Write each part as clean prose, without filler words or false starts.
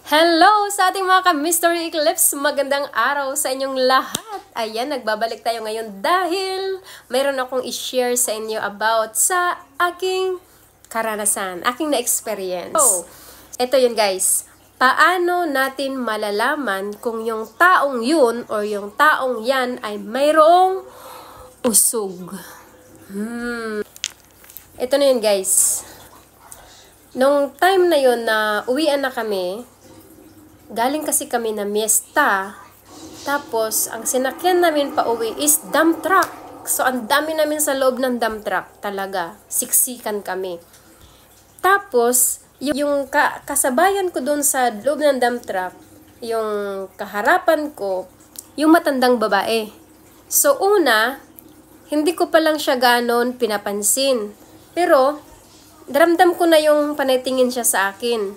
Hello sa ating mga ka-Mystery Eclipse! Magandang araw sa inyong lahat! Ayan, nagbabalik tayo ngayon dahil mayroon akong i-share sa inyo about sa aking karanasan, aking na-experience. So, ito yun guys. Paano natin malalaman kung yung taong yun or yung taong yan ay mayroong usog? Ito na yun guys. Nung time na yun na uwian na kami, galing kasi kami na miesta, tapos ang sinakyan namin pa uwi is dump truck. So ang dami namin sa loob ng dump truck, talaga, siksikan kami. Tapos, yung kasabayan ko doon sa loob ng dump truck, yung kaharapan ko, yung matandang babae. So una, hindi ko pa lang siya ganon pinapansin. Pero, daramdam ko na yung panaytingin siya sa akin.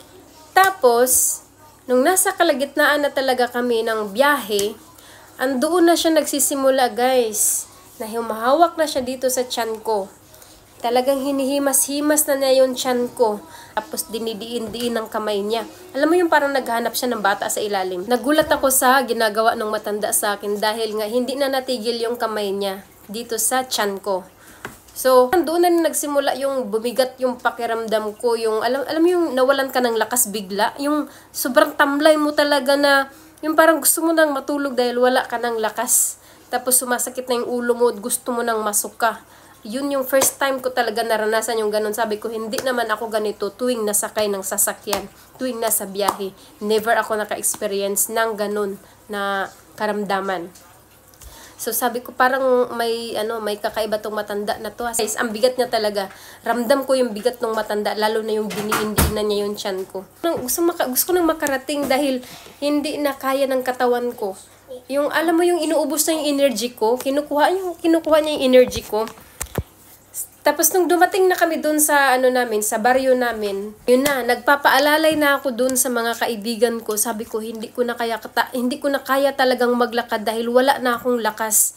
Tapos, nung nasa kalagitnaan na talaga kami ng biyahe, andoon na siya nagsisimula guys, na humahawak na siya dito sa tiyan ko. Talagang hinihimas-himas na niya yung tiyan ko. Tapos dinidiin-diin ng kamay niya. Alam mo yung parang naghanap siya ng bata sa ilalim. Nagulat ako sa ginagawa ng matanda sa akin dahil nga hindi na natigil yung kamay niya dito sa tiyan ko. So, doon na nagsimula yung bumigat yung pakiramdam ko, yung alam mo yung nawalan ka ng lakas bigla, yung sobrang tamlay mo talaga na yung parang gusto mo nang matulog dahil wala ka ng lakas. Tapos sumasakit na yung ulo mo at gusto mo nang masuka. Yun yung first time ko talaga naranasan yung ganun. Sabi ko, hindi naman ako ganito tuwing nasakay ng sasakyan, tuwing nasa biyahe. Never ako naka-experience ng ganun na karamdaman. So sabi ko parang may kakaiba tong matanda na to. Guys, ang bigat niya talaga. Ramdam ko yung bigat ng matanda, lalo na yung diniin-diinan niya yung tiyan ko. Gusto ko nang makarating dahil hindi na kaya ng katawan ko. Yung alam mo yung inuubos na yung energy ko, kinukuha niya yung energy ko. Tapos nung dumating na kami doon sa sa baryo namin, yun na, nagpapaalalay na ako doon sa mga kaibigan ko. Sabi ko, hindi ko na kaya talagang maglakad dahil wala na akong lakas.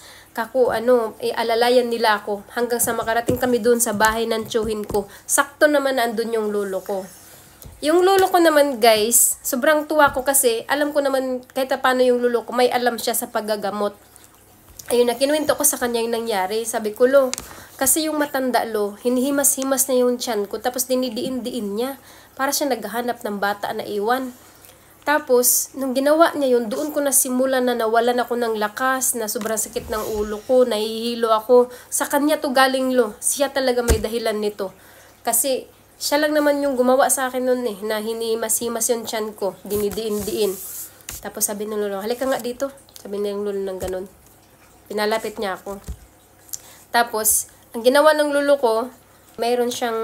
Alalayan nila ako hanggang sa makarating kami doon sa bahay ng tiyuhin ko. Sakto naman andun yung lolo ko. Yung lolo ko naman guys, sobrang tuwa ko kasi alam ko naman kahit paano yung lolo ko, may alam siya sa paggagamot. Ayun na, kinuwento ko sa kanya yung nangyari. Sabi ko, lo, kasi yung matanda, lo, hinihimas-himas na yung tiyan ko. Tapos dinidiin-diin niya. Para siya naghahanap ng bata na iwan. Tapos, nung ginawa niya yun, doon ko nasimula na nawalan ako ng lakas, na sobrang sakit ng ulo ko, nahihilo ako. Sa kanya to galing, lo. Siya talaga may dahilan nito. Kasi, siya lang naman yung gumawa sa akin nun na hinihimas-himas yung tiyan ko. Dinidiin-diin. Tapos sabi ng lolo, halika nga dito. Sabi ng lolo ng ganun. Pinalapit niya ako. Tapos, ang ginawa ng lolo ko, mayroon siyang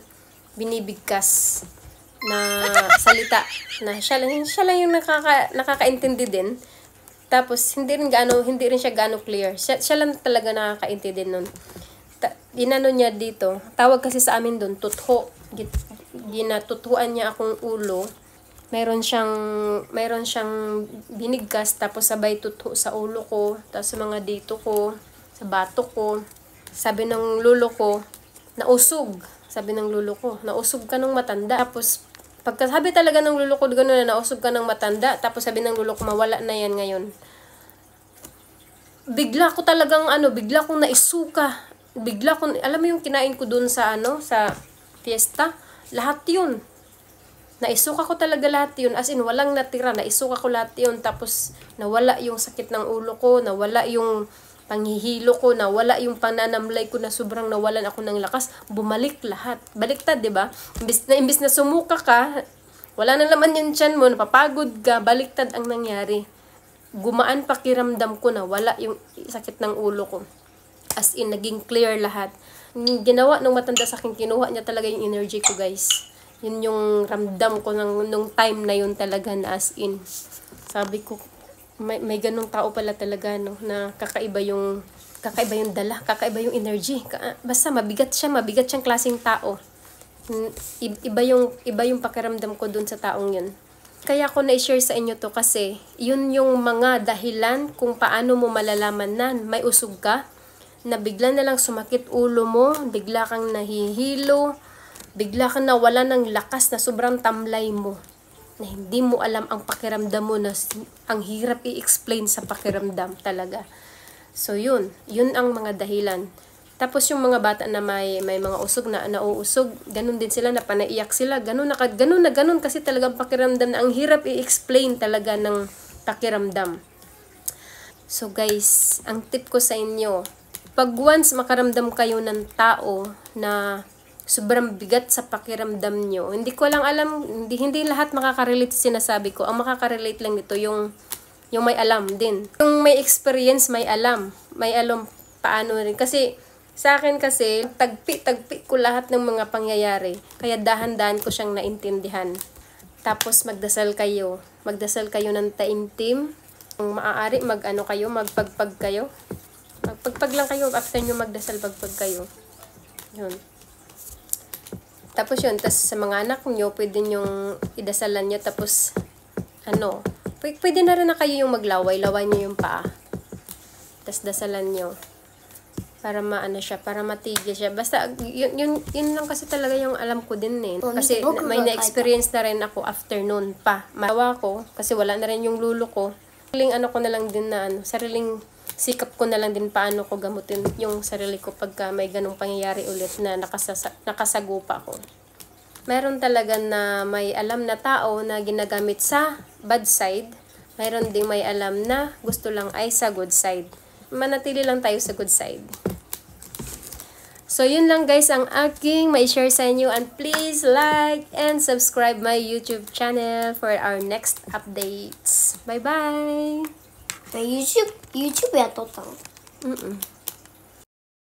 binibigkas na salita. Na siya lang yung nakakaintindi din. Tapos, hindi rin siya gaano clear. Siya lang talaga nakakaintindi nun. Inano niya dito, tawag kasi sa amin doon, tutho. Ginatuthuan niya akong ulo. Mayroon siyang binigkas, tapos sabay tutho sa ulo ko, tapos sa mga dito ko, sa batok ko. Sabi ng lolo ko, nausog. Sabi ng lolo ko, nausog ka ng matanda. Tapos, pagkasabi talaga ng lolo ko, gano'n na nausog ka ng matanda. Tapos sabi ng lolo ko, mawala na yan ngayon. Bigla kong naisuka. Alam mo yung kinain ko dun sa sa fiesta? Lahat yun. Naisuka ko talaga lahat yun. As in, walang natira. Naisuka ko lahat yun. Tapos, nawala yung sakit ng ulo ko. Nawala yung panghihilo ko. Nawala yung pananamlay ko na sobrang nawalan ako ng lakas. Bumalik lahat. Baliktad, diba? Imbis na sumuka ka, wala na naman yung tiyan mo, napapagod ka, baliktad ang nangyari. Gumaan pakiramdam ko na wala yung sakit ng ulo ko. As in, naging clear lahat. Ginawa ng matanda sa akin, kinuha niya talaga yung energy ko, guys. Yun yung ramdam ko nung time na yun talaga na as in. Sabi ko, may ganung tao pala talaga, no, na kakaiba yung dala, kakaiba yung energy. Basta mabigat siyang klaseng tao. Iba yung pakiramdam ko dun sa taong yun. Kaya ko na-share sa inyo to kasi yun yung mga dahilan kung paano mo malalaman na may usog ka, na bigla na lang sumakit ulo mo, bigla kang nahihilo, bigla kang nawala ng lakas na sobrang tamlay mo. na hindi mo alam ang pakiramdam mo, na ang hirap i-explain sa pakiramdam talaga. So yun ang mga dahilan. Tapos yung mga bata na may mga usog na nauusog, ganun din sila, na panaiyak sila, ganun kasi talagang pakiramdam na ang hirap i-explain talaga ng pakiramdam. So guys, ang tip ko sa inyo, pag once makaramdam kayo ng tao na sobrang bigat sa pakiramdam nyo, hindi ko lang alam, hindi lahat makakarelate sa sinasabi ko. Ang makakarelate lang dito yung may alam din. Yung may experience, may alam paano rin. Kasi sa akin kasi, tagpi ko lahat ng mga pangyayari. Kaya dahan-dahan ko siyang naintindihan. Tapos magdasal kayo ng taimtim. Kung maaari, magpagpag kayo. Magpagpag lang kayo, after nyo magdasal, pagpag kayo. Yun. Tapos yun, tas sa mga anak nyo, pwede nyong idasalan nyo, tapos, pwede na rin na kayo yung maglaway nyo yung paa. Tas dasalan nyo. Para para matigil siya. Basta, yun lang kasi talaga yung alam ko din eh. Kasi may na-experience na rin ako afternoon pa. Mawa ko, kasi wala na rin yung lulo ko. Sariling sikap ko na lang din paano ko gamutin yung sarili ko pagka may ganong pangyayari ulit na nakasagupa ko. Meron talaga na may alam na tao na ginagamit sa bad side. Meron ding may alam na gusto lang ay sa good side. Manatili lang tayo sa good side. So, yun lang guys ang aking mai-share sa inyo, and please like and subscribe my YouTube channel for our next updates. Bye-bye! YouTube やっとったの？